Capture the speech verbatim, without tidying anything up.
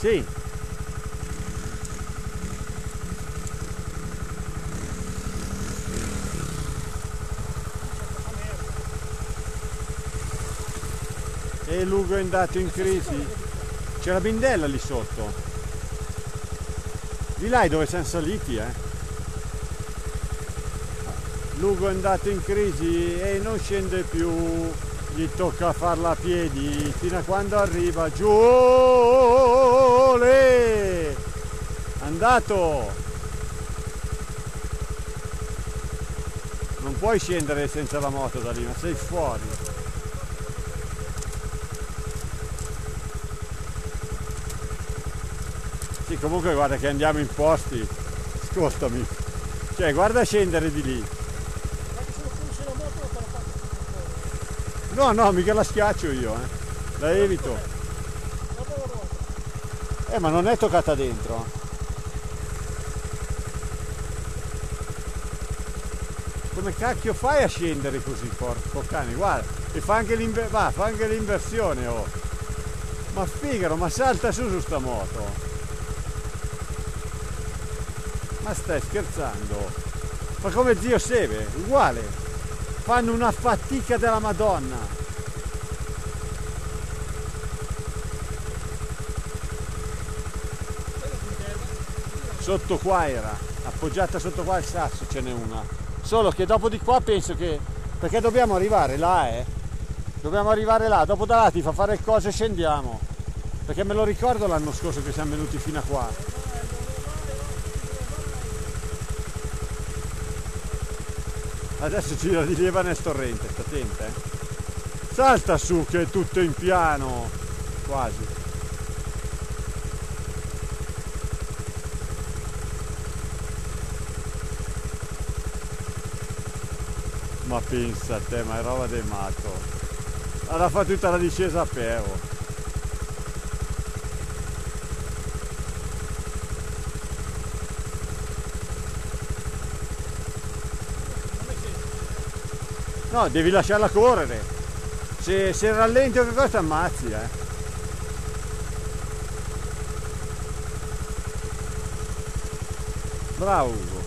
Sì. E Lugo è andato in crisi. C'è la bindella lì sotto. Di là è dove siamo saliti, eh. Lugo è andato in crisi e non scende più. Gli tocca farla a piedi fino a quando arriva giù. Olè! Andato! Non puoi scendere senza la moto da lì, ma sei fuori. Sì, comunque guarda che andiamo in posti, scostami. Cioè, guarda scendere di lì. No, no, mica la schiaccio io, eh. La evito. Eh, ma non è toccata dentro. Come cacchio fai a scendere così, porco cane? Guarda, e fa anche l'inversione, fa anche l'inversione, oh. Ma figaro, ma salta su su sta moto. Ma stai scherzando? Fa come zio Seve, uguale. Fanno una fatica della Madonna. Sotto qua era, appoggiata sotto qua il sasso ce n'è una. Solo che dopo di qua penso che... Perché dobbiamo arrivare là, eh. Dobbiamo arrivare là, dopo da là ti fa fare il coso e scendiamo. Perché me lo ricordo l'anno scorso che siamo venuti fino a qua. Adesso ci rileva nel torrente, sta attenta, eh. Salta su che è tutto in piano, quasi. Ma pensa a te, ma è roba del matto. Allora fa tutta la discesa a Pero. No, devi lasciarla correre. Se, se rallenti o che cosa ti ammazzi, eh. Bravo Ugo.